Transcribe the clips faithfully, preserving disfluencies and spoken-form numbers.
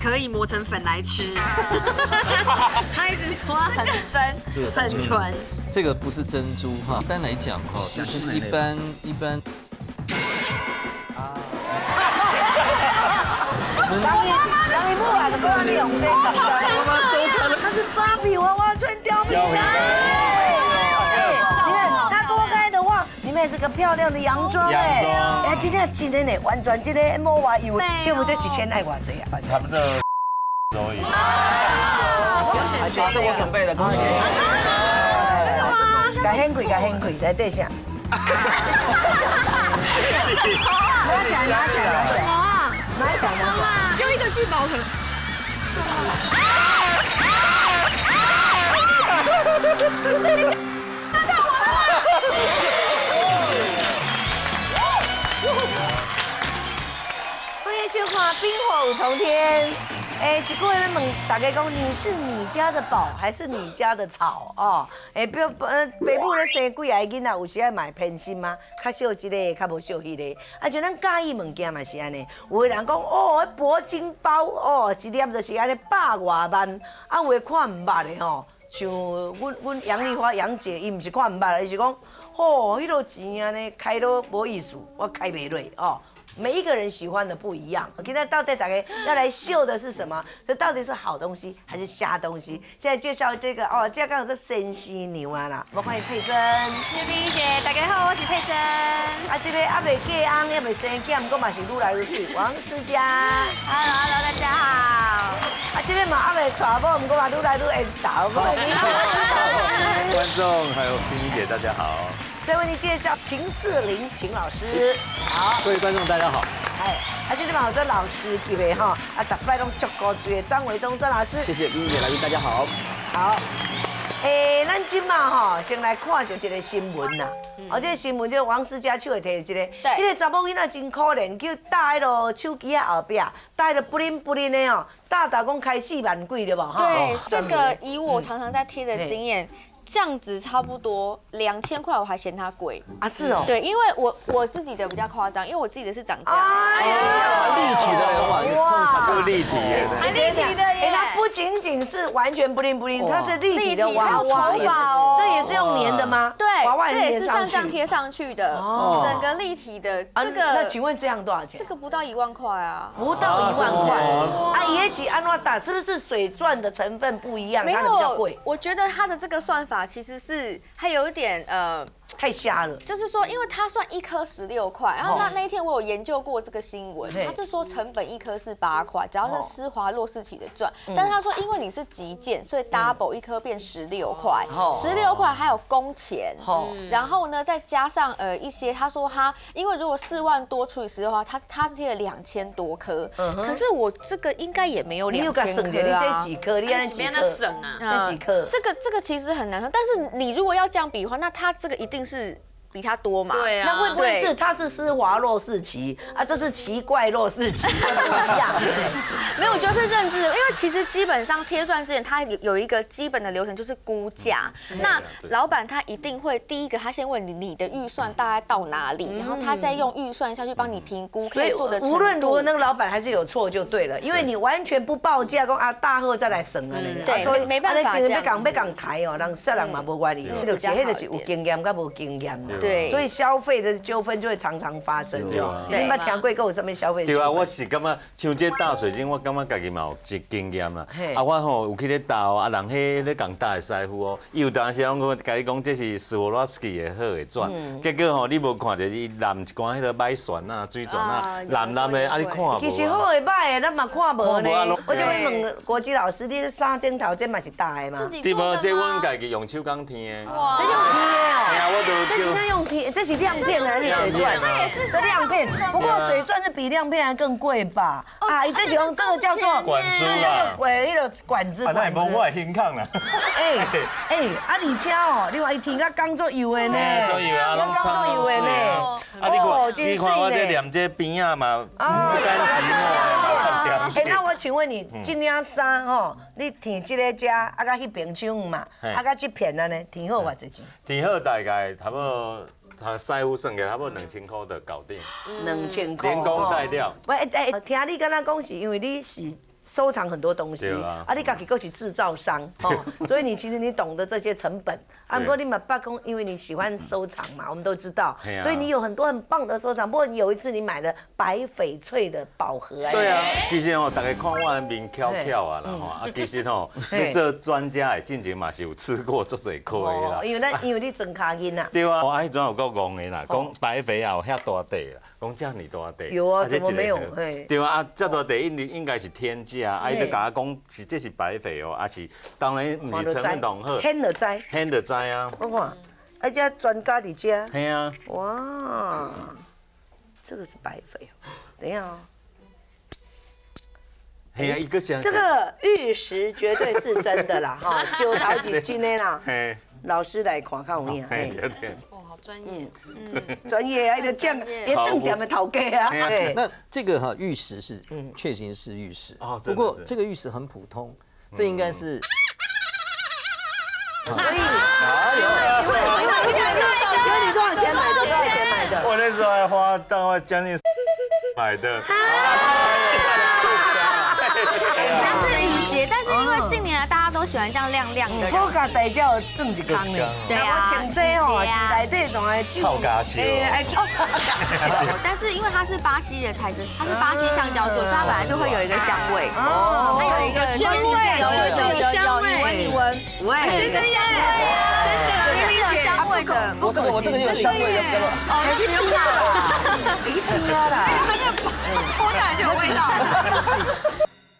可以磨成粉来吃。他一直说很真，很纯。 这个不是珍珠哈，一般来讲哈，就是一般一般。 当你当你不买的话，你用这个。 妈妈收藏了， 它是芭比娃娃穿貂皮啊！你看它脱开的话，里面有这个漂亮的洋装哎。哎，今天今天呢，完全今天莫话以为，这不就几千爱瓦这样？ 差不多所以。 这我准备了，恭喜。 该很贵，该很贵，在对象。拿起来，拿起来，拿起来。拿起来，拿起来。 用一个聚宝盆。不是你看到我了吗？ 欢迎收看《冰火五重天》。哎，一个人问大家讲，你是你家的宝还是你家的草哦？哎，比如呃，爸母咧生几个囡仔，有时爱买偏心吗？较少这个，较无少迄个。啊，就咱介意物件嘛是安尼。有的人讲哦，迄铂金包哦，一粒就是安尼百外万，啊，有的看唔捌的吼。像阮阮杨丽花杨姐，伊毋是看唔捌，伊是讲哦，迄落钱安尼开都无意思，我开袂落哦。每一个人喜欢的不一样。今天到底大家要来秀的是什么？这到底是好东西还是瞎东西？现在介绍这个哦，这刚好是生犀牛啊啦。我们欢迎佩珍。 叶冰姐，大家好，我是佩珍。 啊，这个还袂嫁翁，也袂生囝，不过嘛是愈来愈水。王思佳。 Hello Hello， 大家好。 啊，这个嘛还袂娶某，不过嘛愈来愈缘投。 观众还有冰姐，大家好。 再为您介绍秦四林秦老师，好， 各位观众大家好。 哎，啊，这里嘛有这老师级的哈，啊，大摆拢足高级的张维忠张老师， 谢谢冰姐来宾，大家好。 好，诶，咱今嘛吼，先来看就一个新闻啦。哦，这个新闻就王思佳手会摕一个， 对， 迄个查某囡仔真可怜，叫搭迄落手机啊后壁，搭迄落不灵不灵的哦，搭搭讲开四万几对吧？ 对，这个以我常常在贴的经验。这样子差不多两千块，我还嫌它贵啊！是哦， 对，因为我我自己的比较夸张，因为我自己的是涨价。 哎呀， 立体的哇， 够立体耶， 还立体的耶！它不仅仅是完全不灵不灵，它是立体的娃娃， 头发哦， 这也是用粘的吗？ 对， 娃娃这也是像这样贴上去的，整个立体的。这个， 那请问这样多少钱？ 这个不到一万块啊， 不到一万块。啊，也起安诺打是不是水钻的成分不一样？它的比较贵。 我觉得它的这个算法其实是还有一点呃。 太瞎了， 就是说，因为它算一颗十六块，然后那那一天我有研究过这个新闻，他是说成本一颗是八块，只要是施华洛世奇的钻，但是他说因为你是急件，所以 double 一颗变十六块，十六块还有工钱，然后呢再加上呃一些，他说他因为如果四万多除以十的话，他他是贴了两千多颗，可是我这个应该也没有两千颗啊， 你这几颗，你按几颗省啊？ 那几颗？ 这个这个其实很难说，但是你如果要这样比的话，那他这个一定是比他多嘛？ 对啊。 那会不会是他是施华洛世奇啊？这是奇怪洛世奇，不一样。 没有，我觉得是认知，因为其实基本上贴钻之前，它有有一个基本的流程，就是估价。那老板他一定会第一个，他先问你你的预算大概到哪里，然后他再用预算下去帮你评估可以做的程度。 无论如何，那个老板还是有错就对了，因为你完全不报价，讲啊大贺再来省啊， 对，所以没办法这样。 要讲要讲台哦，让小人嘛无关系，迄就是迄就是有经验跟无经验嘛。 对， 所以消费的纠纷就会常常发生。对啊，你捌听过有什么消费？ 对啊，我是感觉像这打水晶，我感觉家己嘛有一经验啦。啊，我吼有去咧打哦，啊人迄咧讲打的师傅哦，伊有当时拢讲甲你讲这是斯沃洛斯基的好的钻，结果吼你无看着伊染一罐迄个麦旋啊、水钻啊，蓝蓝的，啊你看无？ 其实好的歹的，咱嘛看无呢。我就问问国基老师，你这三顶头这嘛是打的吗？ 这无，这阮家己用手工贴的。 哇，这用贴哦。 哎呀，我都这今天用贴，这是亮片还是水钻？ 这也是这亮片，不过水钻是比亮片还更贵吧？啊，这喜欢这个叫做管珠啦， 喂，那个管子管子。啊，那无我会胸抗啦。 哎哎，啊而且哦，另外伊天甲刚做油的呢， 做油啊，拢做油的呢。 啊，你看，你看我这念这边啊嘛，不甘寂寞。 哎，那我请问你，这领衫吼，你填这个遮，啊，甲迄边抢嘛，啊，甲这片啊呢，填好偌济钱？ 填好大概差不多。他师傅算给差不多两千块就搞定， 两千块， 连工带料。 喂，哎，听你刚刚讲是因为你是收藏很多东西， 啊， 啊，你自己又是制造商哦，所以你其实你懂得这些成本。啊，不过你买八公，因为你喜欢收藏嘛，我们都知道，所以你有很多很棒的收藏。不过有一次你买了白翡翠的宝盒， 对啊，其实哦，大家看我的面翘翘啊啦吼，啊，其实吼，你做专家的进前嘛是有吃过足侪亏啦。 因为咱因为你装卡银啊。 对啊，我迄阵有够戆的啦，讲白翡也有遐大地啦，讲这么大地。 有啊，怎么没有？ 对啊，啊，这大地应应该是天价，啊，伊就甲我讲是这是白翡哦，啊是，当然唔是成分同好， 显就知， 显就知啊。 我看，而且专家伫遮。 系啊。 哇，这个是白翡哦，等一下哦。 系啊，一个相。 这个玉石绝对是真的啦，哈，九头是真的啦。嘿。老师来看看有影。 嘿，对对。 哦，好专业。 嗯，专业啊，就这样，连饭店的头家啊。对。 那这个哈玉石是，确实是玉石。哦，不过这个玉石很普通，这应该是。 所以，请问，请问，请问你多少钱买的？多少钱买的？ 我那时候还花大概将近买的。 它是雨鞋，但是因为近年来大家都喜欢这样亮亮的。 我家在叫种一个呢。 对啊。 我穿这吼是内底仲爱臭咖烧。 哎，臭咖烧。 但是因为它是巴西的材质，它是巴西橡胶做，所以它本来就会有一个香味。哦。它有一个香味，有有有香味，你闻你闻， 喂， 真的香味，真的，真的有香味的。 我这个我这个有香味的， 哦，还是不用怕了，一定要啦。 它这脱下来就有味道。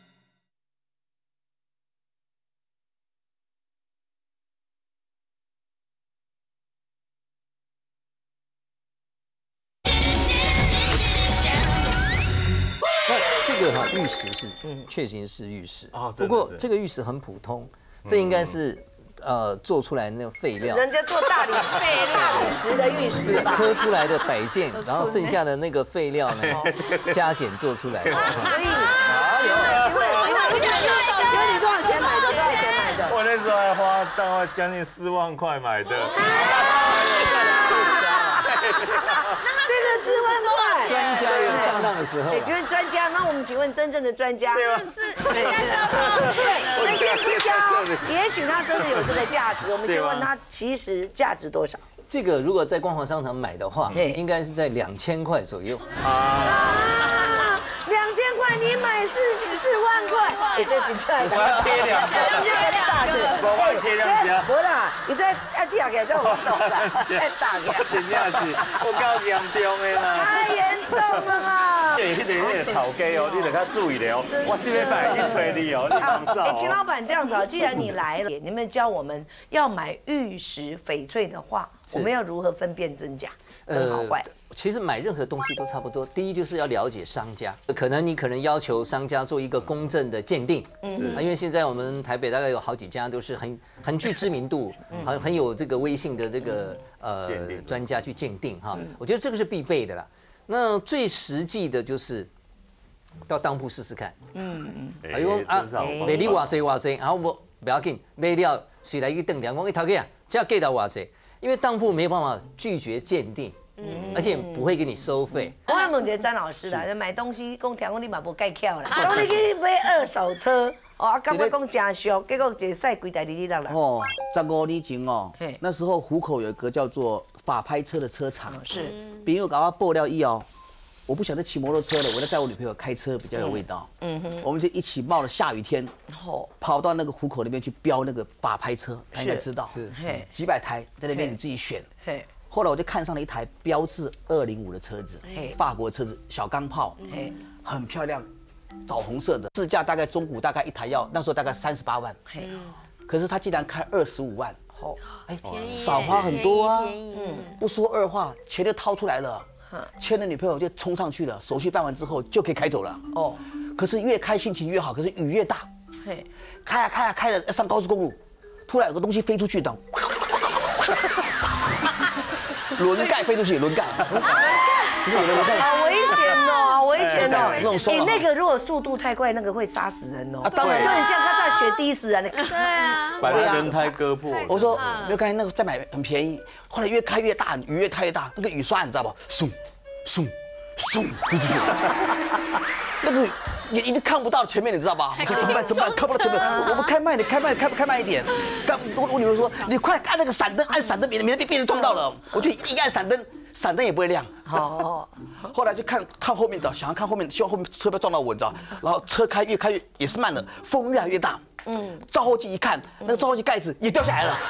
这个哈玉石是，确实是玉石。哦，不过这个玉石很普通，这应该是呃做出来那个废料。 人家做大理大理石的玉石吧， 刻出来的摆件，然后剩下的那个废料呢，加减做出来的。 所以，请问，请问，请问，请问你多少钱买的？多少钱买的？ 我那时候还花大概将近四万块买的。 这个四万块， 专家有上当的时候。 请问专家，那我们请问真正的专家， 是对， 那些不销，也许它真的有这个价值。我们先问它，其实价值多少？ 这个如果在光华商场买的话，应该是在两千块左右。 啊，两千块你买四四万块，哎，这几块我要贴两张， 大只， 我要贴两张。 不啦，你这爱贴起来这活动啦，太大个。 我真正是，我够严重的啦。 太严重了啦！ 对，迄个迄个头家哦，你得较注意了哦。我这边摆去催你哦，你忙走。 哎，秦老板这样子啊，既然你来了，你们教我们要买玉石翡翠的话，我们要如何分辨真假、跟好坏？ 其实买任何东西都差不多。第一就是要了解商家，可能你可能要求商家做一个公正的鉴定，是啊，因为现在我们台北大概有好几家都是很很具知名度、很很有这个威信的这个呃专家去鉴定哈。我觉得这个是必备的啦。那最实际的就是到当铺试试看，嗯嗯，哎呦啊，卖你偌济偌济，然后我不要紧，卖了谁来去等量？我一头家啊，这要给到偌济，因为当铺没有办法拒绝鉴定。而且不会给你收费。 我还问一个詹老师啦，买东西讲听讲你嘛无介巧啦，讲你去买二手车，哦，啊，感觉讲真俗，结果一个晒规台哩哩啦啦。 哦，十五年前哦，那时候湖口有一个叫做法拍车的车厂， 是， 朋友搞我爆料以后，我不晓得骑摩托车了，我在载我女朋友开车比较有味道，嗯哼，我们就一起冒了下雨天，跑到那个湖口那边去标那个法拍车，他应该知道，是，几百台在那边你自己选，嘿。后来我就看上了一台标致二零五的车子，法国车子，小钢炮，很漂亮，枣红色的，市价大概中古大概一台要那时候大概三十八万，可是他竟然开二十五万，哎，少花很多啊，嗯，不说二话，钱就掏出来了，牵了女朋友就冲上去了，手续办完之后就可以开走了，哦，可是越开心情越好，可是雨越大，开啊开啊开了要上高速公路，突然有个东西飞出去的。轮盖飞出去，轮盖，轮盖， 好危险哦，好危险哦！你那个如果速度太快，那个会杀死人哦。啊，当然，就很像他在学滴死人的。 对啊， 把轮胎割破。 我说没有，刚才那个再买很便宜，后来越开越大，雨越开越大，那个雨刷你知道不？嗖，嗖，嗖，飞出去。那个眼一定看不到前面，你知道吧？我说怎么办？怎么办？看不到前面，我们开慢一点，开慢，开开慢一点。刚我我女儿说，你快按那个闪灯，按闪灯，免得免得被别人撞到了。我就一按闪灯，闪灯也不会亮。好，后来就看看后面的，想要看后面，希望后面车不要撞到我，你知道？然后车开越开越也是慢了，风越来越大。嗯，照后镜一看，那个照后镜盖子也掉下来了。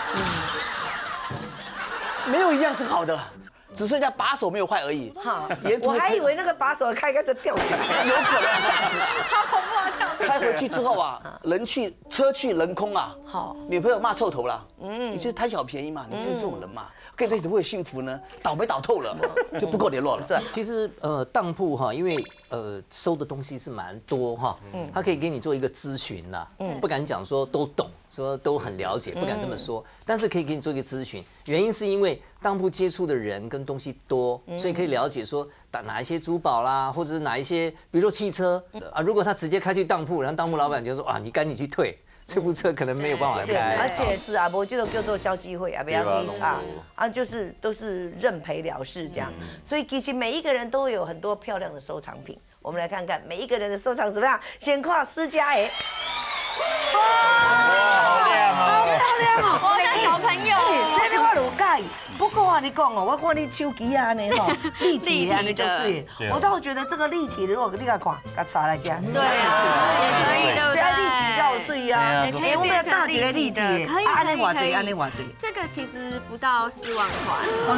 没有一样是好的。只剩下把手没有坏而已。哈， 我还以为那个把手开开就掉下来， 有可能吓死。 好恐怖啊！掉下来。 开回去之后啊，人去车去人空啊。好，女朋友骂臭头了。嗯，你就是贪小便宜嘛，你就是这种人嘛。跟你在一起会幸福呢，倒霉倒透了，就不够联络了。 对，其实呃，当铺哈，因为呃收的东西是蛮多哈，他可以给你做一个咨询啦。嗯，不敢讲说都懂，说都很了解，不敢这么说，但是可以给你做一个咨询。原因是因为当铺接触的人跟东西多，所以可以了解说打哪一些珠宝啦，或者是哪一些，比如说汽车啊，如果他直接开去当铺，然后当铺老板就说啊，你赶紧去退。这部车可能没有办法开， 而且是啊，我这个叫做消基会啊，不要微差啊，就是都是认赔了事这样。所以其实每一个人都有很多漂亮的收藏品，我们来看看每一个人的收藏怎么样。先看私家哎， 哇，好亮哦， 好亮哦， 我像小朋友。 这个我有介意，不过啊，你讲哦，我看你手机啊，呢吼，立体的，你就水。我倒觉得这个立体的，如果你来看，给插来家。 对啊，也可以，对不对？ 这立体较水啊， 也可以变成立体的，可以， 安尼偌济， 安尼偌济。 这个其实不到四万块。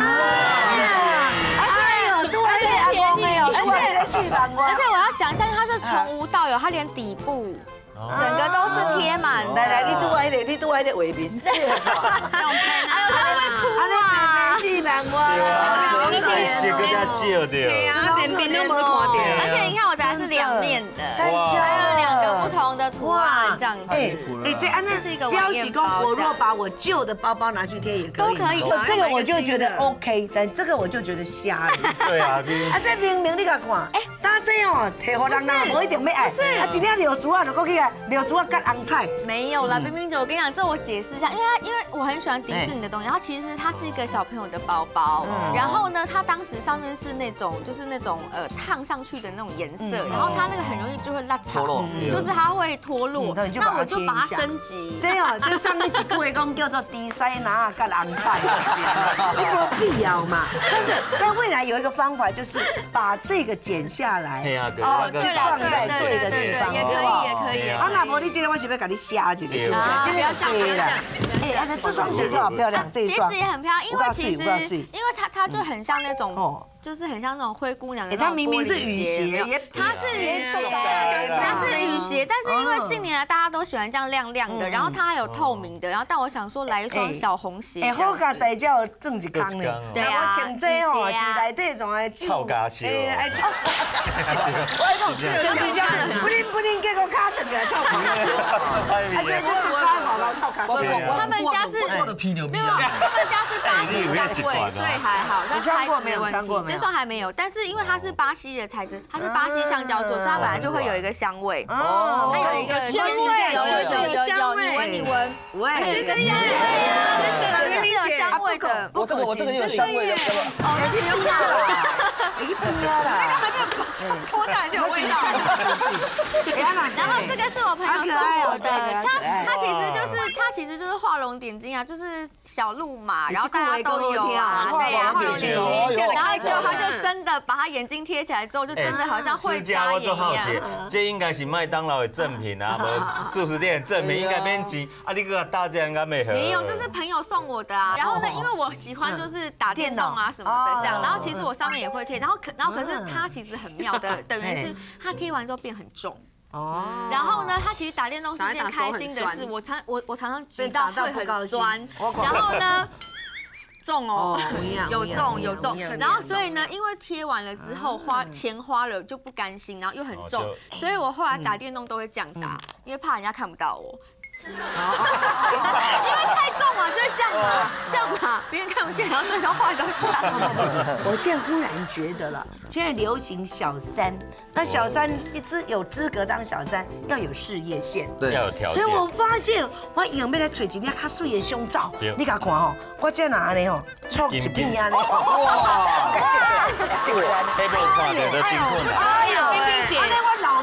而且而且便宜，而且而且我要讲一下，它是从无到有，它连底部。整个都是贴满。 来来，你拄我迄个，你拄我迄个画面。哎呦， 他会不会哭啊？ 四万块啊！ 太细个加少的。 对啊，连边都没看到。而且你看我这还是两面的，还有两个不同的图案这样子。 哎哎，这安那是一个标喜公，我如果把我旧的包包拿去贴也可以。 都可以。 这个我就觉得 OK， 但这个我就觉得瞎了。 对啊， 啊这明明你甲看，哎，打这样贴互人人，无一定要爱。啊，今天留珠啊，就过去啊。留珠啊，干红菜没有啦，冰冰姐，我跟你讲，这我解释一下，因为它因为我很喜欢迪士尼的东西，然后其实它是一个小朋友的包包，然后呢，它当时上面是那种就是那种呃烫上去的那种颜色，然后它那个很容易就会落脱落，就是它会脱落，那我就把它升级。 这样，就上面几句话讲叫做低塞拿干红菜，你没必要嘛。但是但未来有一个方法，就是把这个剪下来， 哦，对了，对对对对对，也可以也可以。 啊，那无你这个我是要给你瞎一个， 不要这样，不要这样。 哎，这双鞋就好漂亮，这一双鞋子也很漂亮，因为其实因为它它就很像那种。就是很像那种灰姑娘的那种玻璃鞋，它是雨鞋，它是雨鞋，但是因为近年来大家都喜欢这样亮亮的，然后它还有透明的，然后但我想说来一双小红鞋， 哎，好家在叫挣一缸呢， 对啊， 我穿这哦是内底种的臭家鞋， 哎，臭，我讲就是讲不灵不灵，结果卡等来臭皮鞋，而且就是刚好老臭卡鞋， 他们家是没有，他们家是巴西香味，所以还好，但是还没有问题。这双还没有，但是因为它是巴西的材质，它是巴西橡胶做，所以它本来就会有一个香味。哦，它有一个香味，有有有有，你闻你闻，喂，这个香味，真的，这个是有香味的。 我这个我这个也有香味的， 哦，不用啦， 一不要啦， 那个还没有脱下来就有味道。然后这个是我朋友送我的，它它其实就是它其实就是画龙点睛啊，就是小鹿嘛，然后大家都有啊，对呀，画龙点睛，然后结果他就真的把他眼睛贴起来之后，就真的好像会眨眼一样。 这应该是麦当劳的赠品啊，无素食店的赠品，应该免钱。啊，你个大家应该没喝。 没有，这是朋友送我的啊。然后呢，因为我喜欢就是打电动啊什么的这样，然后其实我上面也会贴，然后可然后可是它其实很妙的，等于是它贴完之后变很重。哦。然后呢，它其实打电动是件开心的事，我常我我常常举到会很酸，然后呢。重哦，有重有重，然后所以呢，因为贴完了之后花钱花了就不甘心，然后又很重，所以我后来打电动都会这样打，因为怕人家看不到我。因为太重嘛，就会这样嘛，这样嘛，别人看不见，然后所以他画都这样。 我现在忽然觉得了，现在流行小三，那小三一资有资格当小三，要有事业线， 对，要有条件。 所以我发现我以后要来找一件较水的胸罩，你甲看吼，我这哪安尼吼，戳一片安尼，哇，这个这个， 黑背看的都金困了。 哎呦，冰冰姐， 安尼我老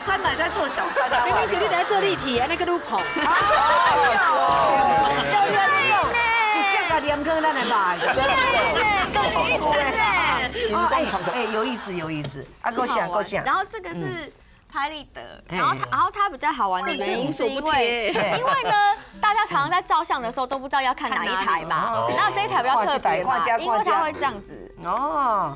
三买在做小三啊！ 明明姐你来做立体啊，那个路跑。 教练你用，一只个连坑咱来买。 对，一直哦，哎哎，有意思有意思，啊，够想够想。 然后这个是拍立得，然后它然后它比较好玩的原因是因为因为呢，大家常常在照相的时候都不知道要看哪一台嘛，然后这一台比较特别嘛，因为它会这样子。哦。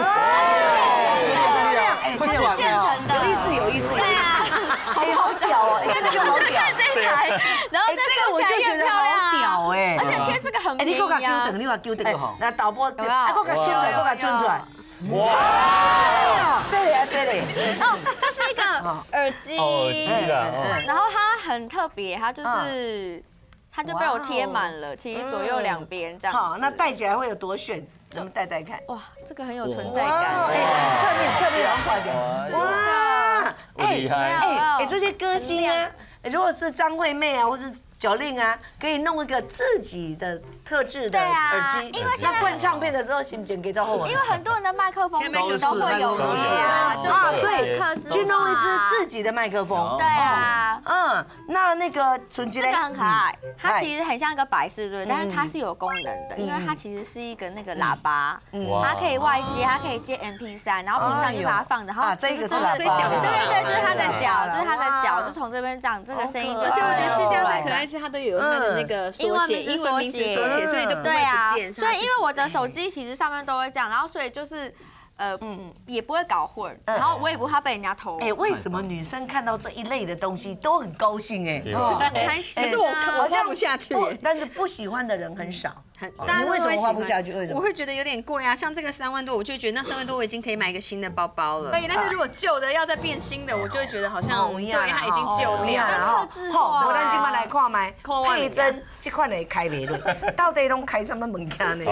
哎， 它是现成的， 有意思有意思。 对啊，好好屌哦，因为这个好屌，这一台，然后这个我就觉得好屌哎， 而且贴这个很便宜啊。 你给我丢等，你把丢这个好。那导播，哎，给我圈出来，给我圈出来。哇！对嘞，对嘞。 哦，这是一个耳机， 耳机啊， 然后它很特别，它就是它就被我贴满了，其实左右两边这样。 好，那戴起来会有多炫？咱们戴戴看。 哇，这个很有存在感。 哎，侧面侧面，然后挂起来。哇！ 厉害！ 哎哎，这些歌星啊，如果是张惠妹啊，或者九令啊，可以弄一个自己的特制的耳机。因为那灌唱片的时候，行不行？给到后因为很多人的麦克风都会有啊， 啊对，去弄一支自己的麦克风。 对啊， 嗯，那那个纯吉这个很可爱，它其实很像一个摆饰，对，但是它是有功能的，因为它其实是一个那个喇叭，它可以外接，它可以接 M P 三，然后平常就把它放着，然后这个是喇叭， 对对对，就是它的脚，就是它的脚，就从这边这样，这个声音就。 而且我觉得私家最可爱是它都有它的那个缩写，英文名字缩写，所以都不会不见。 所以因为我的手机其实上面都会这样，然后所以就是。呃，嗯，也不会搞混，然后我也不怕被人家偷。 哎，为什么女生看到这一类的东西都很高兴？哎， 很开心。 可是我我花不下去， 但是不喜欢的人很少。你为什么花不下去？为什么？ 我会觉得有点贵啊，像这个三万多，我就会觉得那三万多我已经可以买一个新的包包了。对，但是如果旧的要再变新的，我就会觉得好像对它已经旧掉了。 特制化。 我咱今麦来看麦，佩珍这款的开袂落，到底拢开什么物件呢？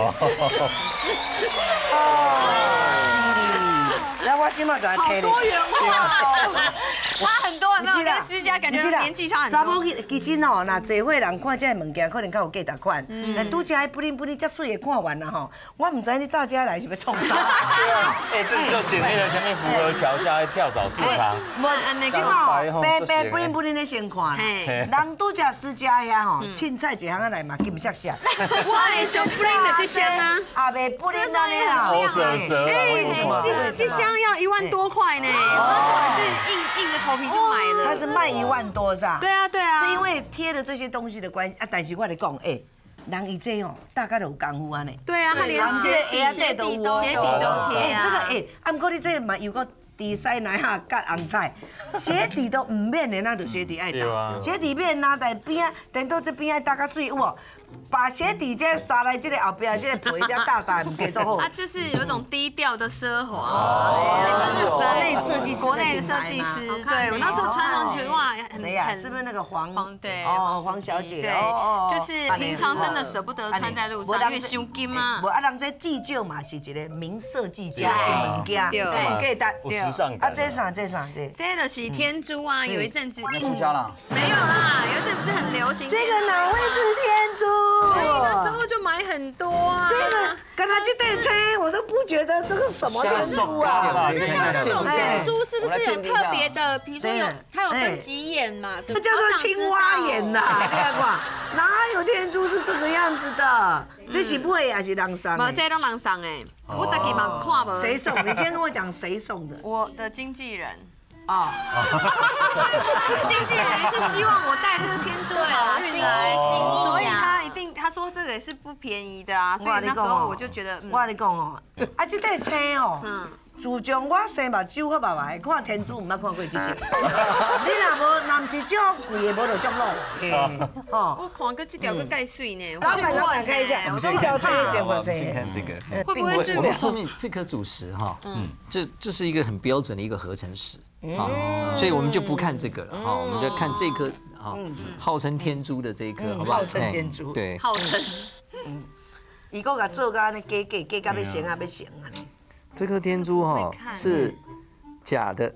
来，我今麦就来贴你。 好多元化哦，差很多，有没有？跟私家感觉年纪差很多。 查某其实哦，那侪伙人看这物件，可能较有价值款。但拄只迄不灵不灵，遮水的看完了吼，我唔知你早遮来是要创啥。 对啊，哎，这就显那个前面福和桥下的跳蚤市场。 无，即嘛白白不灵不灵的先看。人拄只私家遐吼，凊彩一项仔来嘛，金闪闪。 我也想不灵的这箱啊， 阿袂不灵安尼啦。 好蛇蛇啊！ 这这箱要一万多块呢，我是硬硬着头皮就买了。 它是卖一万多是吧？ 对啊对啊， 是因为贴了这些东西的关系啊。但是我来讲，哎，人伊这哦，大概有功夫啊呢。 对啊，他连鞋底鞋底都鞋底都贴啊。 这个哎，啊不过你这个嘛有个底塞奶下夹红菜，鞋底都唔免的，那就鞋底爱打。鞋底免拿在边啊，等到这边爱打较水有无？把鞋底这撒来这个后边这个皮这大大唔给做好。 啊，就是有一种低调的奢华。 哦，国内设计师， 国内的设计师，对我那时候穿上去哇， 谁呀？是不是那个黄黄对哦黄小姐？ 对，就是平常真的舍不得穿在路上，因为伤筋嘛。 无啊，人这计旧嘛是一个名设计家的物件，对，给大时尚感。 啊，这啥这啥这？ 这个是天珠啊，有一阵子那出家了？ 没有啦，有一阵不是很流行。 这个哪会是天珠？ 那时候就买很多啊。 这个跟他去对车，我都不觉得这个什么天珠啊。 就像这种天珠是不是有特别的？比如说有它有分几眼嘛？ 这叫做青蛙眼呐，看过？哪有天珠是这个样子的？这是买还是人送？ 没，这都人送诶。我自己嘛看无。 谁送？你先跟我讲谁送的。 我的经纪人。 哦， 经纪人是希望我带这个天珠来运来，所以他一定他说这个也是不便宜的啊，所以那时候我就觉得， 我跟你讲哦，啊这对车哦，自从我生目睭好白白，看天珠唔捌看过这些。你若无，若唔是这贵的，无就中路。 哦，我看过这条个盖水呢。 老板，老板看一下，这条车也选过车。 先看这个， 会不会是我上面这颗主石哈？嗯，这这是一个很标准的一个合成石。好，所以我们就不看这个了，好，我们就看这颗，好，号称天珠的这一颗，好不好？ 号称天珠， 对， 号称。 嗯，伊个甲做甲安尼假假假甲要成啊要成啊。 这颗天珠哈是假的，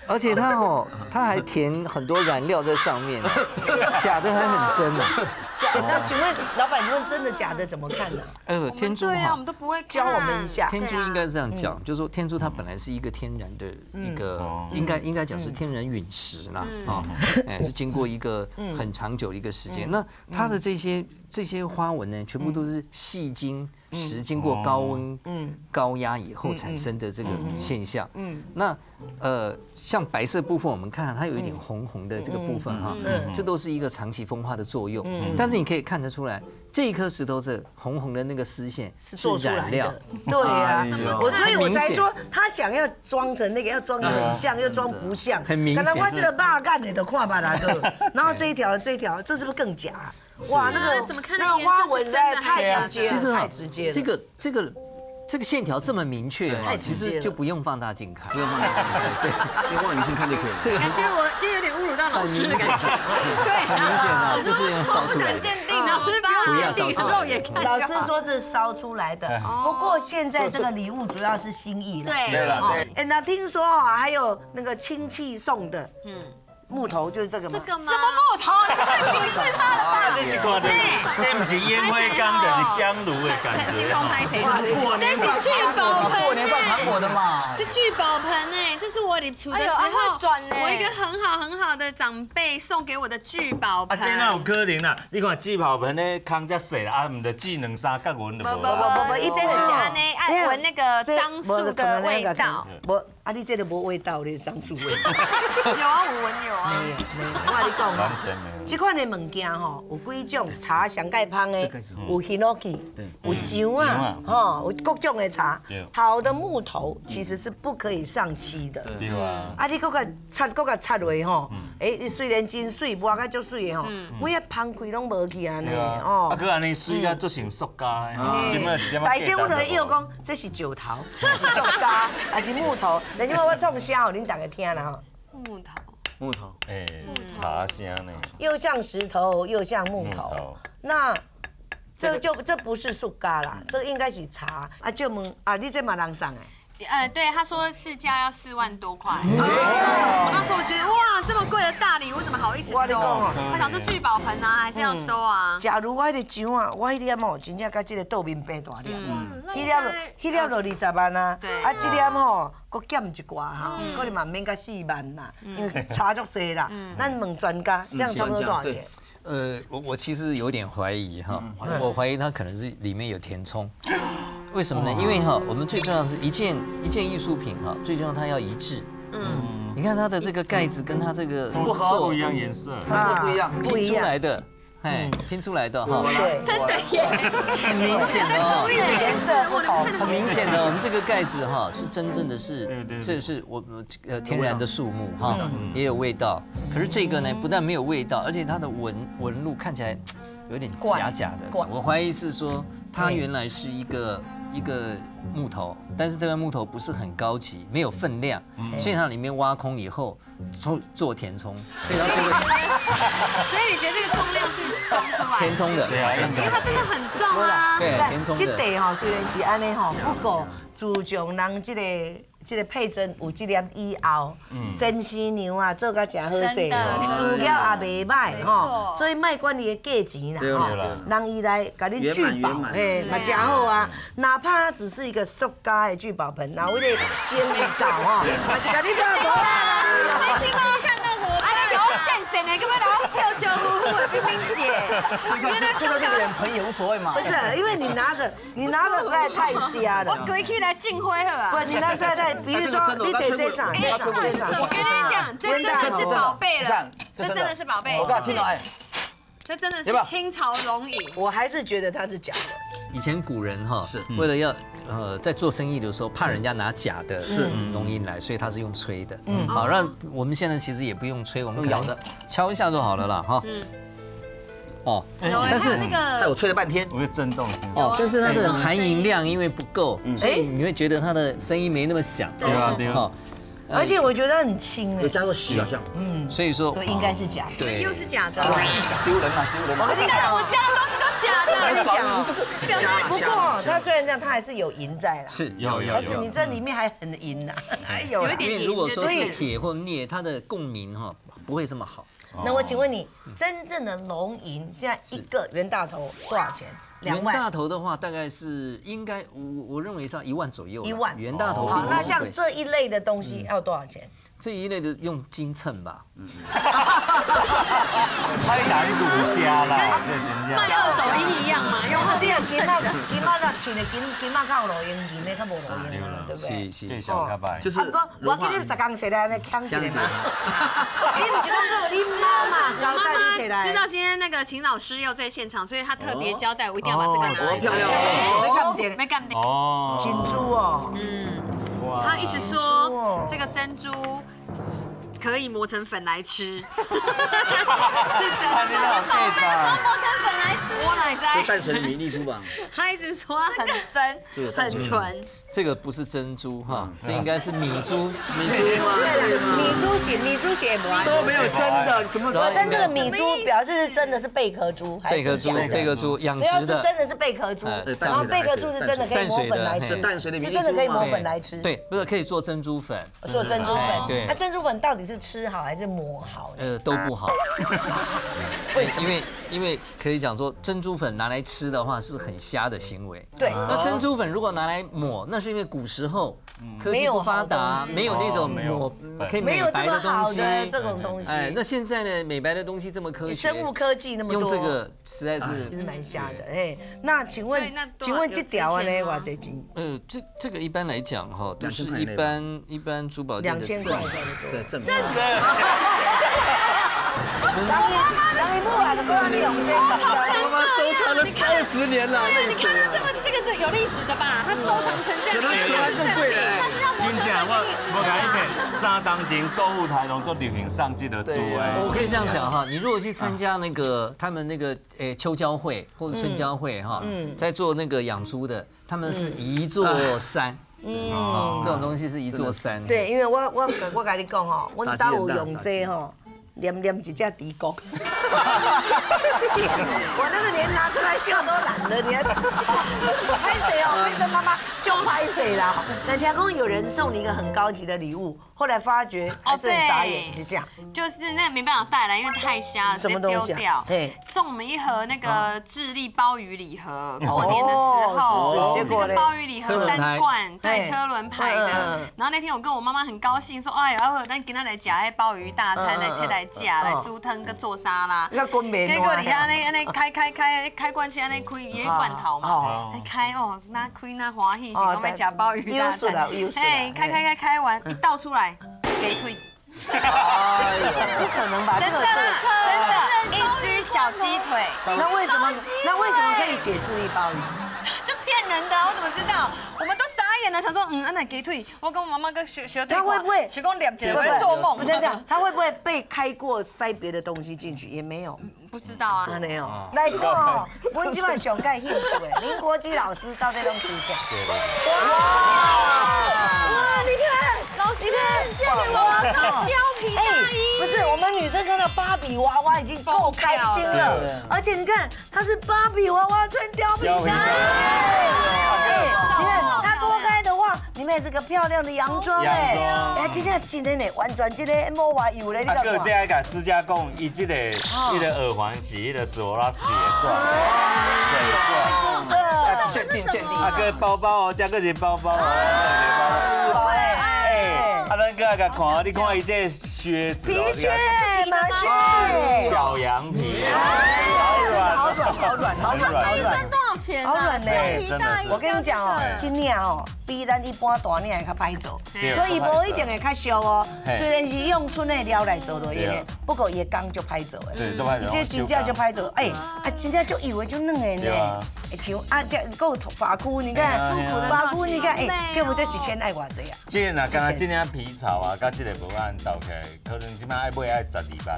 而且它哦，它还填很多染料在上面，假的还很真呢。 假那请问老板，请问真的假的怎么看呢？ 呃，天珠对啊，我哈们，都不会教我们一下。 天珠应该是这样讲，就是说天珠它本来是一个天然的一个，应该应该讲是天然陨石啦，啊，哎，是经过一个很长久的一个时间。那它的这些这些花纹呢，全部都是细晶石经过高温、高压以后产生的这个现象。那呃，像白色部分，我们看它有一点红红的这个部分哈，这都是一个长期风化的作用。但是你可以看得出来，这一颗石头是红红的那个丝线是做出来染料。 对呀，我所以我才很说他想要装成那个，要装得很像，又装不像。 很明显可能我这个霸干的都看不来的。然后这一条，这一条，这是不是更假？哇，那个怎么看那个花纹实在太直接了， 其实哈太直接了。 这个这个这个线条这么明确哈，其太直接了实就不用放大镜看。 不用放大镜，对，用望远镜看就可以了。 这个感觉我今天有点侮辱到老师的感觉。对， 很明显啊，这是用烧不出来的。 想鉴定，老师不要鉴定，肉眼看。 老师说这是烧出来的，不过现在这个礼物主要是心意了。 对了对。 哎，那听说啊，还有那个亲戚送的，嗯，木头就是这个吗？ 这个吗？什么木头？你太鄙视他了吧？ 这挂的，这不是烟灰缸，这是香炉的感金觉。 光拍谁？ 过年放聚宝盆， 过年放糖果的嘛。 这聚宝盆哎，这是我礼出的时候，我一个很好很好的长辈送给我的聚宝啊， 盆。 这哪有可能啊？你看聚宝盆咧，空遮细啦，啊，唔得聚两三角纹就无不不不不，一真的是安尼，爱闻那个樟树的味道。 不，啊，你这个无味道，你樟树味。 有啊，我闻有啊。 没有没有，我跟你讲完全没有。 这款的物件吼，有几种茶上盖芳的，有 hinoki， 有姜啊，吼，有各种的茶。好的木头其实是不可以上漆的。 对啊。 啊，你搁个擦，搁个擦落吼，哎，虽然真水，抹甲足水的吼，每啊芳开拢无去安尼哦。啊，佮安尼水啊，做成塑胶的。 大些我就以为讲这是石头，是塑胶，还是木头？人家我创啥哦，恁大家听啦吼。 木头。 木头， 哎，茶香呢。 又像石头，又像木头。那这就这不是塑胶啦，这应该是茶。啊，就问啊，你这嘛人送的？ 呃，对，他说市价要四万多块。我那时候我觉得哇，这么贵的大礼，我怎么好意思收？我想说聚宝盆啊，还是要收啊。 假如我迄个姜啊，我迄粒吼，真正甲这个豆面变大粒，迄粒迄粒就二十万啊。啊，这粒吼，搁减一寡哈，可能嘛免甲四万啦，因为差足济啦。咱问专家，这样差不多多少钱？ 呃，我我其实有点怀疑哈，我怀疑它可能是里面有填充。为什么呢？因为哈，我们最重要的是一件一件艺术品哈，最重要它要一致。嗯，你看它的这个盖子跟它这个不合不一样颜色， 颜色不一样， 拼出来的，哎，拼出来的哈， 对， 真的耶， 很明显的哦， 颜色不同， 很明显的，我们这个盖子哈是真正的是，这是我呃天然的树木哈，也有味道。可是这个呢，不但没有味道，而且它的纹纹路看起来有点假假的。我怀疑是说它原来是一个。一个木头，但是这个木头不是很高级，没有分量，所以它里面挖空以后做做填充，所以它这个， 所以你觉得这个重量是装出来填充的， 对啊， 因为它真的很重啊。 对，填充的。 这地吼虽然是安尼吼，不过自从人这个这个配针有这粒以后，生新娘啊做甲真好势，事业也袂歹吼，所以卖管你的价钱啦吼，人伊来甲你聚宝，嘿，嘛真好啊。哪怕只是一个塑胶的聚宝盆，然后为了鲜味道吼，嘛是甲你做无啦。 你今晚看到什么？啊，你搞闪闪的，根本老笑笑呼呼的，冰冰姐。 就算是就算这个脸盆也无所谓嘛。 不是，因为你拿着你拿着实在太瞎了。 我鬼起来进灰好啊。 不，你拿实在太，比如说你得这上，这上，这上。 我跟你讲，这真的是宝贝了，这真的是宝贝。 我告诉你哎， 这真的是清朝龙椅。 我还是觉得它是假的。 以前古人哈是为了要呃在做生意的时候怕人家拿假的龙银来，所以他是用吹的。嗯，好，让我们现在其实也不用吹，我们咬的敲一下就好了啦哈。嗯。哦， 但是那个我吹了半天， 我会震动。 哦，但是它的含银量因为不够，所以你会觉得它的声音没那么响。 对啊，对啊。 而且我觉得很轻哎， 有加过洗好像。 嗯，所以说应该是假的。 对，又是假的。 丢人了，丢人了。 我跟你讲， 我加的东西都假的。 跟你讲哦，不过它虽然这样，它还是有银在啦。 是有有而且你这里面还很银呐，还有啦。 因为如果说是铁或镍，它的共鸣哈不会这么好。 那我请问你，真正的龙银现在一个袁大头多少钱？两袁万。 大头的话，大概是应该我我认为是要一万左右。 一万。 袁大头好，那像贵这一类的东西要多少钱？ 这一类的用金秤吧。 太难乳虾啦，这真正。 卖二手衣一样嘛，用你啊金马金马那穿的金金马较有路用，银的较无路用啊，对不对？ 是是。 对小较白。 就是我我今日逐工起来咧抢一个嘛，你唔是讲说你妈嘛交代你起来？ 知道今天那个秦老师要在现场，所以他特别交代我一定要把这个拿来。 漂亮没干点， 没干点。 哦。 金珠哦， 嗯，他一直说这个珍珠可以磨成粉来吃，是真的。 宝贝都磨成粉来吃， 我哪这在？ 淡水的米粒珠吧， 他一直说很真，很纯。 这个不是珍珠哈，这应该是米珠。 米珠吗？ 米珠型米珠型都没有真的，怎么？ 但这个米珠表示是真的是贝壳珠， 贝壳珠，贝壳珠养只要殖的。 是真的是贝壳珠，然后贝壳珠是真的可以磨粉来吃， 淡水的米粒珠是真的可以磨粉来吃。 对，不是可以做珍珠粉。 做珍珠粉， 对。 那珍珠粉到底是吃好还是磨好？ 呃，都不好。为因为因为可以讲说，珍珠粉拿来吃的话是很瞎的行为。 对。 那珍珠粉如果拿来抹，那是因为古时候科技不发达，没有那种抹可以美白的东西。 这种东西。 哎，那现在呢，美白的东西这么科学， 生物科技那么多， 用这个实在是是蛮瞎的。哎，那请问，请问这条呢，多少钱？ 呃，这这个一般来讲哈，都是一般一般珠宝店的正。 对正。 正。当你不来的话，你用这个。 我们收藏了三十年了， 你看它这么这个是有历史的吧？它收藏成这样， 可能可能更贵嘞。 真正我我讲一遍，三当前购物台拢做流行上这个珠哎。 我可以这样讲哈，你如果去参加那个他们那个诶秋交会或者春交会哈，在做那个养猪的，他们是一座山。嗯，这种东西是一座山。 对，因为我我我跟你讲哦，我家有用这吼。黏黏一只猪公，我那个连拿出来秀都懒得，你还拍谁哦？变成妈妈就拍谁啦。那天公有人送你一个很高级的礼物，后来发觉还是很傻眼，是这样。 就是那没办法带来，因为太瞎了，直接丢掉。对，送我们一盒那个智利鲍鱼礼盒，过年的时候，结果鲍鱼礼盒三罐，对，车轮牌的。然后那天我跟我妈妈很高兴说，哎呀，咱今天来吃那鲍鱼大餐，来切来。架来煮汤跟做沙拉，结果你看安尼安尼开开开开罐器安尼开一个罐头嘛，开哦那开那欢喜，是讲要吃鲍鱼大餐，哎开开开开完一倒出来给退，不可能吧？ 真的真的，一只小鸡腿， 那为什么那为什么可以写智利鲍鱼？ 就骗人的，我怎么知道？我们都傻眼了，想说嗯，安奶鸡腿，我跟我妈妈跟学学对话， 他会不会学公两起来，我在做梦。 我在讲，他会不会被开过塞别的东西进去？也没有， 不知道啊。 没有。来过哦，我今晚上盖兴趣的林国基老师到这种出现。哇哇，你看，老师，这样给我貂皮大衣。不是，我们女生看到芭比娃娃已经够开心了，而且你看，它是芭比娃娃穿貂皮大衣。你看它脱开的话，里面是个漂亮的洋装哎，哎，今天真的呢，完全这个莫话有嘞，你看。啊，个这个甲私家讲，伊这个伊个耳环是迄个斯沃拉斯基的钻，水钻， 鉴定鉴定。 啊，个包包哦，这个是包包哦，哎，啊，咱个个看，你看伊这靴子， 皮靴，马靴， 小羊皮， 好软，好软，好软，好软，好软。 好软呢， 真的是。 我跟你讲哦，这领哦，比咱一般大领还较歹做，所以无一定会较俗哦。虽然是用春的料来做的，耶，不过伊钢就歹做的。 对，做歹做。 这真正就歹做，哎，啊，真正就以为就嫩的呢。像啊，这够发箍，你看，发箍，你看，哎，这不就一千爱偌济啊？ 这若刚刚这领皮草啊，甲这个无按斗起来，可能即摆爱买爱十二万。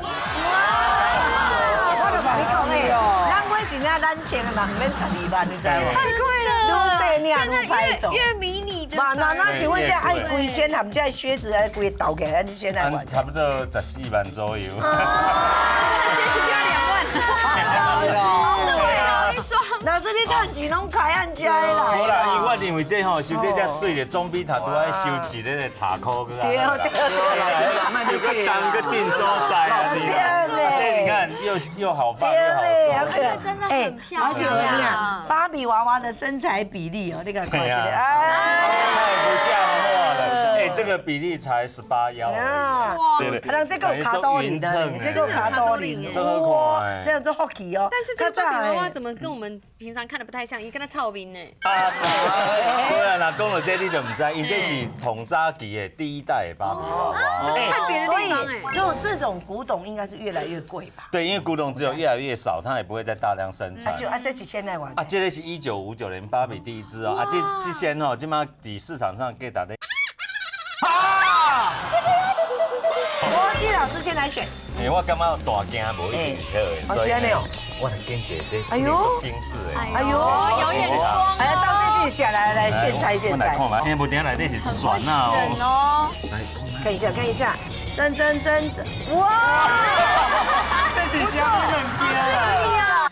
我就帮你讲嘞，咱买一领咱穿的嘛，唔免十二万，你知无？ 太贵了， 愈细领愈歹做。 越迷你的。 嘛，那那请问一下，按规千含这靴子还规倒起来，你现在差不多十四万左右。 这个靴子就要两万。 那趁钱拢开按家的啦。 好啦，因为我认为这吼收这遮水的，总比他拄爱收一个个茶箍个。对对对，卖你个当个定所在啊，你啦。这你看又又好放又好收， 真的很漂亮。 而且我跟你讲，芭比娃娃的身材比例哦，那个看起来，哎， 太不像话了。哎，这个比例才十八腰。哇，对对。 让这个卡多里的，这个卡多里， 真好看哎， 这样做好奇哦。 但是这个芭比娃娃怎么跟我们平常看的不太像？伊跟他臭兵呢？ 啊，对啊，那讲到这你就唔知，因这是同早期的第一代的芭比娃娃。 看别的地方哎， 就这种古董应该是越来越贵吧？ 对，因为古董只有越来越少，它也不会再大量生产。 就啊，这是现在玩。 啊，这个是一九五九年芭比第一支哦，啊，这这些哦，今嘛伫市场上给大家。啊！ 国基老师先来选。 哎，我感觉大件无一定是好的，所以我来跟姐姐，哎呦，精致哎， 哎呦，有眼光。哎，到这里下来来现拆现拆。 看嘛，今不顶内底是船啊哦。 来看一下看一下，真真真真，哇！ 这是香很惊啊！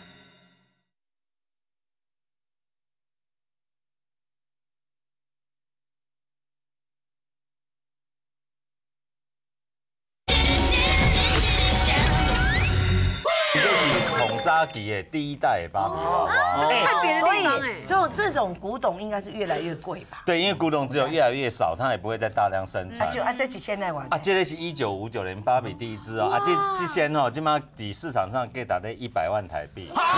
早期的第一代的芭比娃娃， 看别的地方哎， 就这种古董应该是越来越贵吧？ 对，因为古董只有越来越少，它也不会再大量生产。 就啊，这是现在玩啊，这个是一九五九年芭比第一支哦，啊，这这先哦，今嘛伫市场上给打了一百万台币。啊！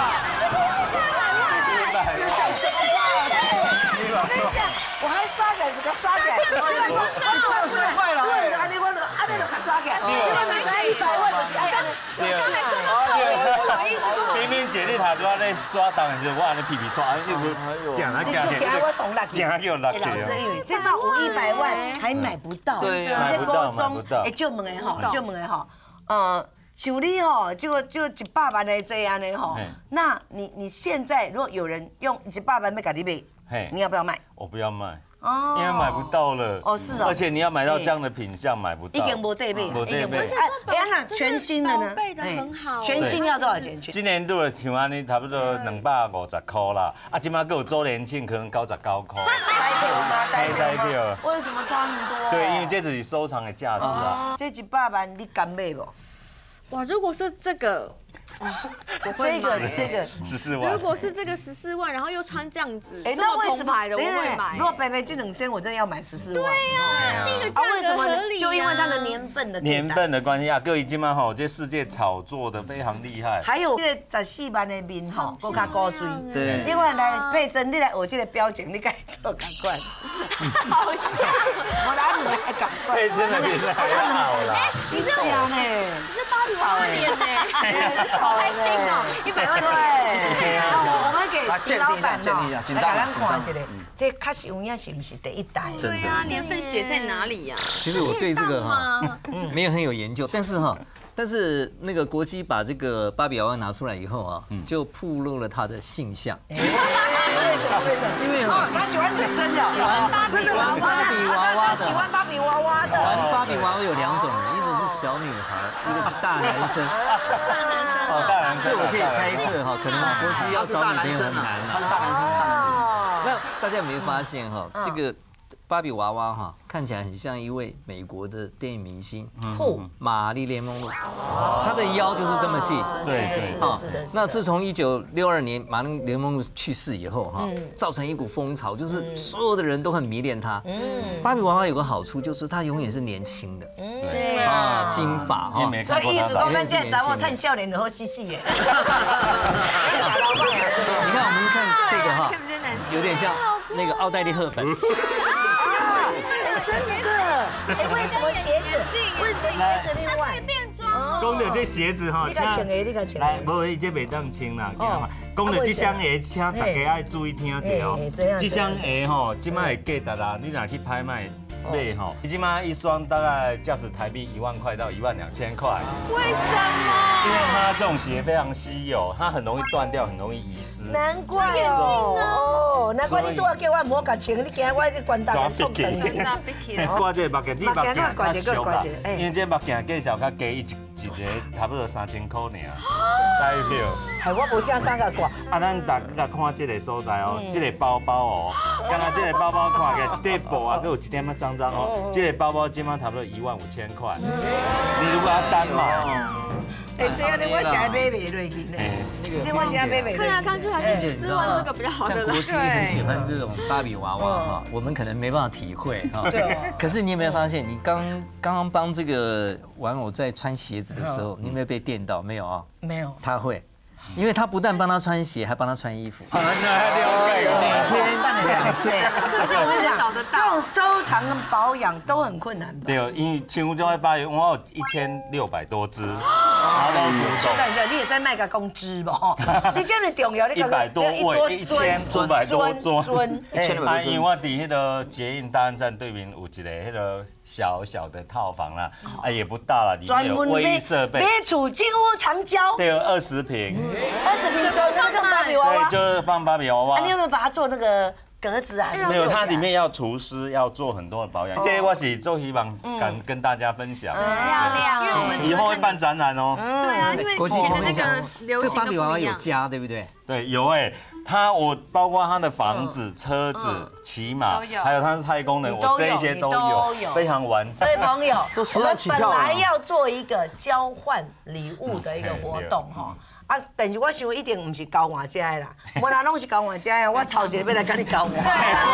一百万！我跟你讲，我还杀起来，这个杀起来，我我摔坏了，我安尼我就安尼就把杀起来，你们才一百万就是哎， 对，刚才说到错，不好意思。 明明姐你头拄仔咧耍当的时候，我安尼皮皮抓，你不行啊行去，我从落去， 行去落去。 老师，因为这把五一百万还买不到， 对，买不到，买不到。 哎，就问的吼，就问的吼，呃。像你吼，就就一百万的这样的吼，那你你现在如果有人用一百万要给你卖，你要不要卖？ 我不要卖，哦，因为买不到了。哦，是哦。而且你要买到这样的品相，买不到。 已经没得卖， 没得卖。 哎呀，那全新的呢？ 备的很好。 全新要多少钱？ 今年度的像安尼，差不多两百五十块啦。啊，今麦还有周年庆，可能九十九块。 呆掉吗？ 呆掉。 为什么差很多？ 对，因为这只是收藏的价值啊。 这一百万你敢买不？ 哇，如果是这个， 这个这个十四万， 如果是这个十四万，然后又穿这样子，这么澎湃的，我会买。 如果白白这两件，我真的要买十四万。 对呀，第一个价格合理， 就因为它的年份的年份的关系啊，各位今嘛吼，这世界炒作的非常厉害。 还有这个十四万的面吼，更加高追。 对。 另外来佩珍，你来学这个表情，你该做赶快。 好像， 我来你来赶快。 佩珍的面还好啦。 你这样呢？ 你是芭比娃娃脸呢？好开心哦！一百万对，我们给徐老板鉴定一下，紧张紧张。 这确实有影是不是第一代？ 对啊，年份写在哪里呀？ 其实我对这个哈没有很有研究，但是哈，但是那个国基把这个芭比娃娃拿出来以后啊，就暴露了他的性向。为什么？为什么？因为哈，他喜欢女生的，喜欢芭比娃娃，芭比娃娃的，喜欢芭比娃娃的。 玩芭比娃娃有两种人，一种是小女孩，一个是大男生。 大男生， 哦，大男生， 所以我可以猜测哈，可能国基要找女朋友很难。 他是大男生。 那大家有没有发现哈，这个芭比娃娃哈，看起来很像一位美国的电影明星，玛丽莲梦露，她的腰就是这么细。 对对。 好，那自从一九六二年玛丽莲梦露去世以后哈，造成一股风潮，就是所有的人都很迷恋她。芭比娃娃有个好处就是她永远是年轻的。 对啊，金发哈。 所以意思讲，咱这查某趁少年就好死死的。你看，我们看这个哈，有点像那个奥黛丽·赫本。 真的，哎，为什么鞋子？为什么鞋子另外？ 变装。 讲到这鞋子哈， 你敢穿的，你敢穿？ 来，无伊这袂当穿啦。讲到这双鞋，请大家爱注意听一下哦。这双鞋吼，即摆会价值啦，你若去拍卖买吼，你即摆一双大概价值台币一万块到一万两千块。 为什么？ 因为它这种鞋非常稀有，它很容易断掉，很容易遗失。 难怪哦，难怪你都要叫我莫甲穿，你惊我这关大做等你。 我这目镜，这目镜较俗啦，因为这目镜介绍较低，一一个差不多三千块尔，台票。 系我无啥感觉挂。 啊，咱大家看这个所在哦，这个包包哦，刚刚这个包包看起来一块布啊，佮有一点仔脏脏哦，这个包包今晚差不多一万五千块。你如果要单嘛， 哎，这样的我想买袂落去呢。这我想买袂落去。 看来看去还是四万这个比较好的。 像国际很喜欢这种芭比娃娃哈，我们可能没办法体会哈。对。可是你有没有发现，你刚刚刚帮这个玩偶在穿鞋子的时候，你有没有被电到？没有啊？ 没有。 他会。因为他不但帮他穿鞋，还帮他穿衣服。 那还了解哦， 每天两次。 而且我跟你讲，这种收藏跟保养都很困难吧？ 对，因为像这种芭比，我有一千六百多只，然后古董。 等一下，你也在卖个公只不？你这样重要，你一百多位，一千五百多尊。 尊。 啊，因为我伫迄个捷运大安站对面有一个迄个小小的套房啦，啊也不大啦，里面有卫浴设备。 别处金屋藏娇。 对，二十平。 二十平装那个芭比娃娃， 对，就是放芭比娃娃。 你有没有把它做那个格子啊？ 没有，它里面要厨师，要做很多的保养。这我是做希望敢跟大家分享。 漂亮， 因为我们以后会办展览哦。 对啊，因为以前的那个流行都不一样。这芭比娃娃有家，对不对？ 对，有哎。它我包括它的房子、车子、骑马，还有它的太空人，我这一些都有，非常完整。 各位朋友， 都十万起跳。 本来要做一个交换礼物的一个活动哈。啊，但是我想一定唔是交换家的啦，我哪拢是交换家的，我超姐要来跟你交换。对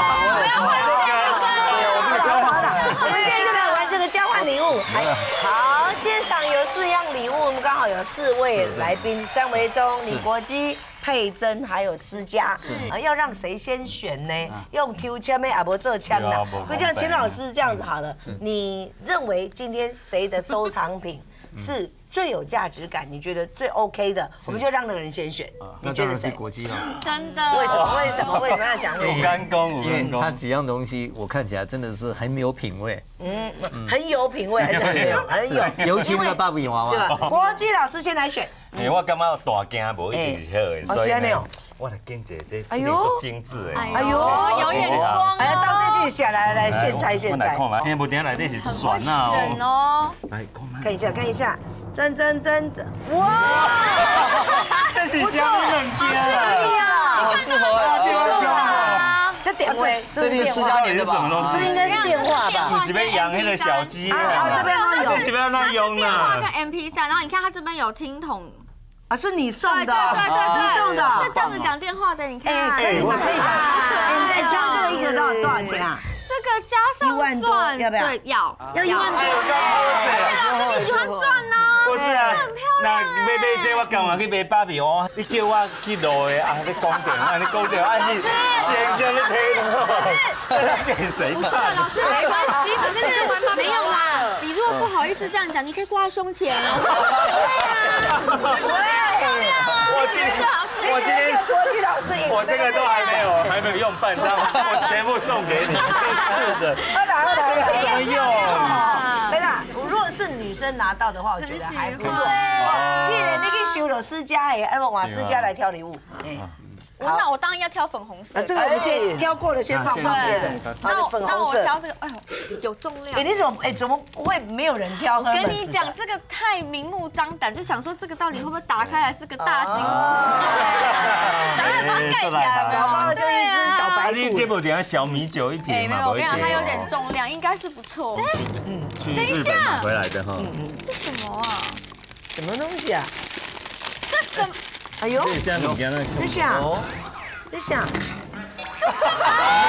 啊，我们交换了，我们现在就来玩这个交换礼物。好，现场有四样礼物，我们刚好有四位来宾：张维忠、李国基、佩珍还有施佳。啊，要让谁先选呢？用 Q 签的也不做签的。那就像秦老师这样子好了，你认为今天谁的收藏品是最有价值感？你觉得最 OK 的，我们就让那个人先选。 那当然是国基了。 真的？ 为什么？为什么？为什么要讲？ 五干公， 因为他几样东西我看起来真的是很有品味。 嗯，很有品味还是很有？很有。 尤其那个芭比娃娃。 国基老师先来选。 哎，我感觉大件无一定是好的，所以呢，我来拣一个这一定做精致的。 哎呦， 有眼光。 哎，到这句下来，来现猜现猜。 今天不点来，这是选啊哦。 来， 看一下，看一下，真真真真，哇！ 这是虾米冷件啊？ 好适合啊！ 这电话， 这里施佳莲是什么东西？ 这应该是电话吧？ 你是要养那个小鸡啊？ 这边都有。 这是要那用电话呢？ 跟 M P 三，然后你看它这边有听筒。 啊，是你送的， 对对对， 你送的， 是这样子讲电话的，你看。 哎，可以吗？可以讲。哎，这样这个一个多少多少钱啊？ 这个加上钻， 要不要？ 对，要。 要一万多。 老师你喜欢钻呢？ 不是啊，那买买这我干嘛去买芭比娃娃？你叫我去录的啊，你讲电话，你讲电话是先先你听到，给谁看？ 老师没关系，反正就是没有啦。你如果不好意思这样讲，你可以挂在胸前哦。对啊， 我今天我今天国基老师赢， 我这个都还没有还没有用半张，我全部送给你，真是的。 二打二打， 这个怎么用？ 没啦，如果是女生拿到的话，我觉得还不错。既然你去收了私家的，要不往私家来挑礼物。 我那我当然要挑粉红色。 这个我们先挑过的先放旁边的。 那我那我挑这个，哎呦，有重量。 哎，你怎么哎怎么不会没有人挑？ 我跟你讲，这个太明目张胆，就想说这个到底会不会打开来是个大惊喜？打开把它盖起来， 然后就一只小白兔。 你这部等下小米酒一瓶嘛？ 没有，我跟你讲，它有点重量，应该是不错。 嗯，去日本买回来的哈。 这什么啊？ 什么东西啊？ 这什么？ 哎呦， 等一下，你看那， 等一下，等一下，这什么？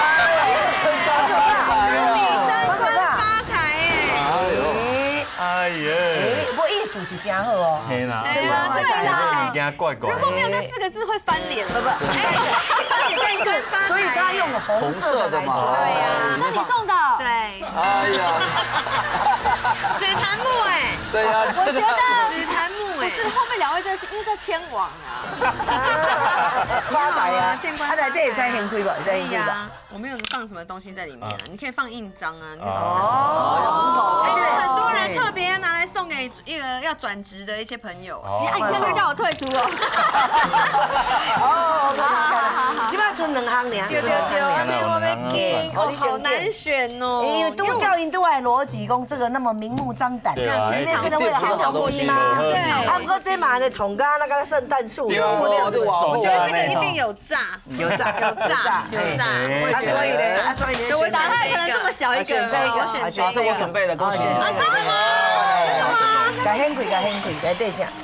女生穿发财哎！ 哎呀， 不过艺术是真好哦。 天哪， 对啊，是啦。 惊怪怪。 如果没有那四个字会翻脸，不不。 这是，所以他用了红色的嘛。 对呀，这你送的。对。 哎呀， 紫檀木哎。 对呀， 我觉得紫檀木哎， 不是后面两位这是因为在签网啊。 花仔啊，他在这里才很亏吧？ 可以呀，我没有放什么东西在里面啊，你可以放印章啊。 哦。 而且很多人特别拿来送给一个要转职的一些朋友。 你哎，你现在叫我退出哦。 哦，好好好好。基本上两行尔， 对对对，我们给，好难选哦。 因为都教因都爱逻辑讲这个那么明目张胆，里面真的会有好东西吗？对。啊，不过这马的宠咖那个圣诞树， 我觉得这个一定有炸， 有炸， 有炸，有炸。我觉得，所以我打败可能这么小一个， 选这个， 我选这个。 这我准备了，恭喜你。 啊，真的吗？ 改很贵，改很贵，来对下。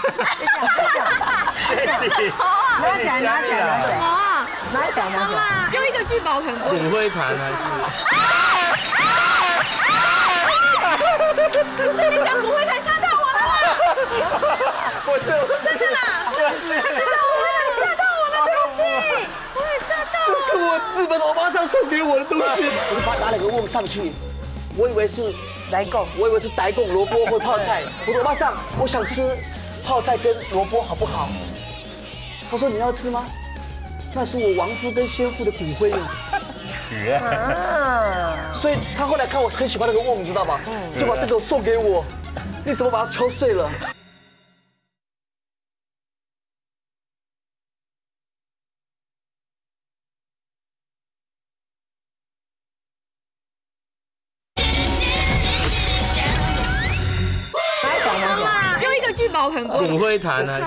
对下，对下。拿起来，拿起来，拿起来。哇，拿起来，拿起来。 用一个聚宝盆。 骨灰坛还是？ 不是你讲骨灰坛吓到我了啦！ 不是， 真的啦！ 不是， 你讲骨灰坛你吓到我了，对不起，我也吓到。 这是我日本欧巴桑送给我的东西。我就把拿了个瓮上去，我以为是来贡， 我以为是白贡萝卜或泡菜。我说欧巴桑，我想吃泡菜跟萝卜好不好？他说你要吃吗？那是我亡夫跟先父的骨灰啊。所以他后来看我很喜欢那个瓮，你知道吧？就把这个送给我。你怎么把它敲碎了？ 用一个聚宝盆。 骨灰坛还是？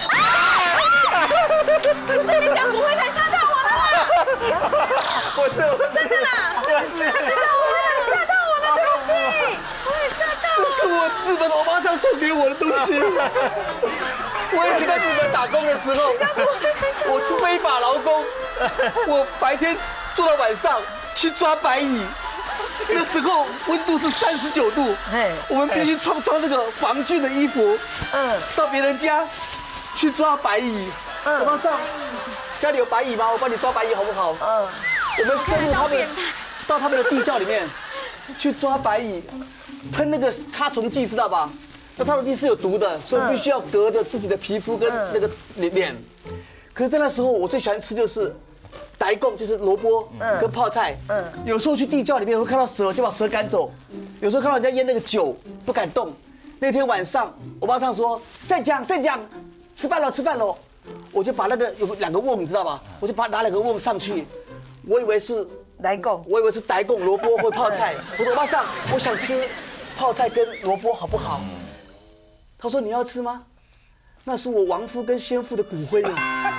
不是你讲骨灰坛吓到我了啦！ 不是， 真的啦！ 不是， 你讲骨灰坛你吓到我了，对不起，我也吓到。 这是我日本欧巴桑送给我的东西。我以前在日本打工的时候，我是非法劳工，我白天做到晚上去抓白蚁。那时候温度是三十九度，我们必须穿穿这个防菌的衣服，嗯，到别人家去抓白蚁。欧巴桑，家里有白蚁吗？我帮你抓白蚁好不好？嗯，我们深入他们，到他们的地窖里面去抓白蚁，喷那个杀虫剂，知道吧？那杀虫剂是有毒的，所以必须要隔着自己的皮肤跟那个脸。可是，在那时候，我最喜欢吃就是白贡，就是萝卜跟泡菜。嗯，有时候去地窖里面会看到蛇，就把蛇赶走；有时候看到人家腌那个酒，不敢动。那天晚上，欧巴桑说：“圣酱，圣酱，吃饭了，吃饭了。”我就把那个有两个瓮，你知道吧？我就把拿两个瓮上去，我以为是来贡， 我以为是白贡萝卜或泡菜。我说欧巴桑，我想吃泡菜跟萝卜好不好？他说你要吃吗？那是我亡夫跟先父的骨灰啊。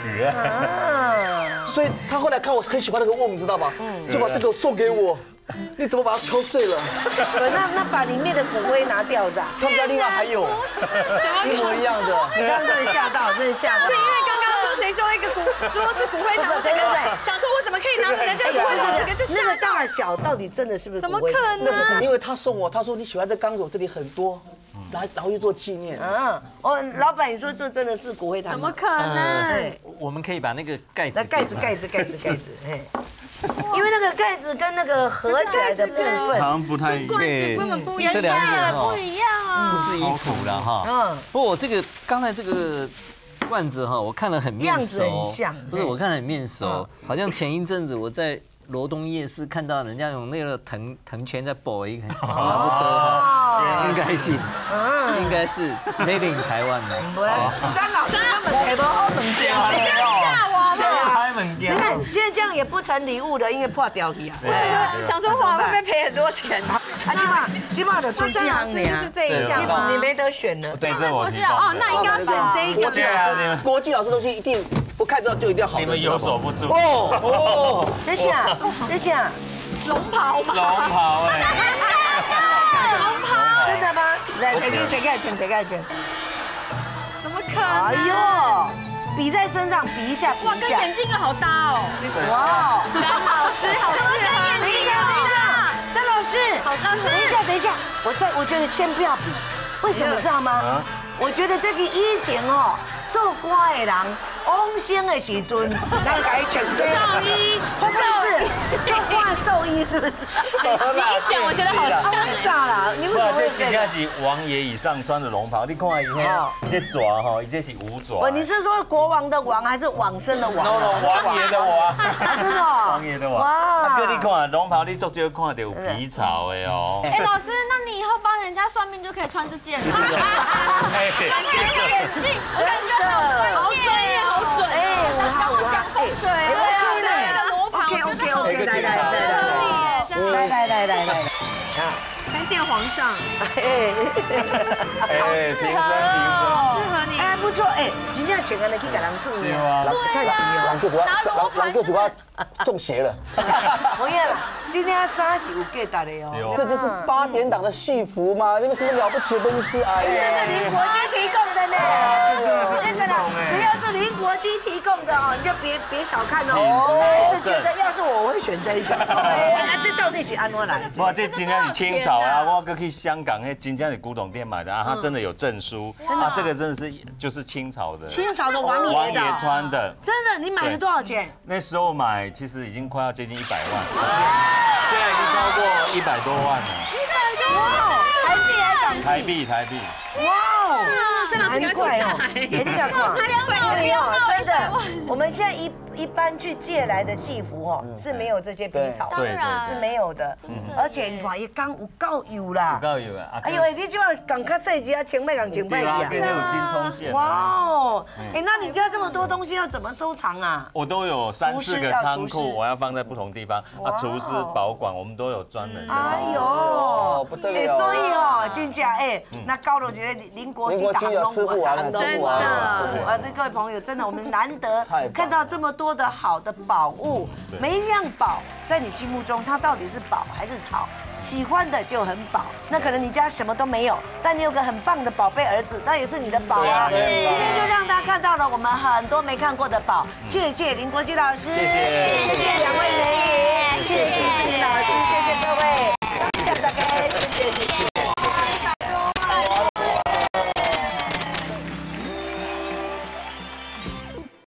所以他后来看我很喜欢那个瓮，你知道吧？就把这个送给我。你怎么把它敲碎了？ 那那把里面的骨灰拿掉是吧？ 他们家另外还有一模一样的。 你刚刚真的吓到，真的吓到。 对，因为刚刚说谁说一个骨说是骨灰坛，我这个想说我怎么可以拿人家骨灰坛这个就吓到。 那个大小到底真的是不是？ 怎么可能？ 那是因为他送我，他说你喜欢这钢索，这里很多。来，然后去做纪念。嗯， 哦，老板，你说这真的是骨灰坛？ 怎么可能？ 我们可以把那个盖子， 那盖子，盖子，盖子，盖子，哎，因为那个盖子跟那个合起来的部分好像不太一样， 罐子根本不一样， 这两件不一样啊， 不是一组了哈。嗯，不过我这个刚才这个罐子哈，我看了很面熟， 样子很像， 不是我看了很面熟，好像前一阵子我在罗东夜市看到人家用那个藤藤圈在剥一个，差不多。应该是，应该是 made in 台湾的。 张老师他们才不好门店， 你吓我吗？ 你看现在这样也不成礼物的，因为破掉去啊。 我这个想说花会不会赔很多钱？ 啊，起码起码的出这样子就是这一项， 你没得选了。 对，这我知道哦，那应该要选这一个。 国际老师，国际老师东西一定不看之后就一定要好。 你们有所不知。 哦哦， 等下等下， 龙袍吗？ 龙袍哎。 龙袍。 真的吗？来，给给给给钱，给给钱。 怎么可能？ 哎呦，比在身上比一下，比哇，跟眼镜又好搭哦。哇，张老师好适合。 等一下，等一下，张老师， 好适合。 等一下，等一下，我在，我觉得先不要比，为什么知道吗？我觉得这个以前哦，做官的人往生的时阵，咱该请兽医， 兽医，做官兽医是不是？ 你一讲，我觉得好像傻啦，你为什么会这真正是王爷以上穿的龙袍，你看伊遐，这爪哈，伊这是五爪。 不，你是说国王的王还是往生的王 ？No no， 王爷的王。 真的。 王爷的王。哇。哥，你看龙袍，你足少看到有皮草的哦。 哎，老师，那你以后帮人家算命就可以穿这件。 感觉眼镜，我感觉好专业，好专业，好准。 哎，我讲风水，对啊。 来来来来来来来来，啊！ 参见皇上。 哎，平身平身， 适合你。 哎，不错，哎，真正请人来去给人送对啊， 看钱哦。 人叫我，人人叫主要中邪了。 不要啦，今天衫是有价值的哦。 这就是八点档的戏服吗？这个什么了不起的东西？哎这是林国基提供的呢。 这真的是古董哎。 只要是林国基提供的哦，你就别别小看哦。就觉得要是我，我会选这一个。那这到底是安怎来？ 哇，这今天是清朝啊，我过去香港那今天的古董店买的啊，它真的有证书。啊，这个真的是就是清朝的。 清朝的王爷王爷穿的。 真的，你买了多少钱？ 那时候买其实已经快要接近一百万，现在已经超过一百多万了。 一百多万，台币还港币？ 台币台币。 哇哦， 这老师给他坐下来。 哎，你敢看？没有，真的，我们现在一一般去借来的戏服哦，是没有这些皮草， 对对， 是没有的。而且你看，伊讲有够油啦， 够油啊！ 哎呦，你即摆讲较细只啊，千倍讲千倍啊，跟那有金葱线。 哇哦，哎，那你家这么多东西要怎么收藏啊？ 我都有三四个仓库，我要放在不同地方啊，厨师保管，我们都有专人在照顾。 哎呦， 不得了！ 所以哦，真正哎，那高楼觉得林国基打有吃不完， 真的，啊，这各位朋友，真的我们难得看到这么多的好的宝物，每一样宝在你心目中它到底是宝还是草？喜欢的就很宝，那可能你家什么都没有，但你有个很棒的宝贝儿子，那也是你的宝啊。今天就让大家看到了我们很多没看过的宝，谢谢林国基老师， 谢谢， 谢谢两位美女，谢谢齐志明老师，谢谢各位。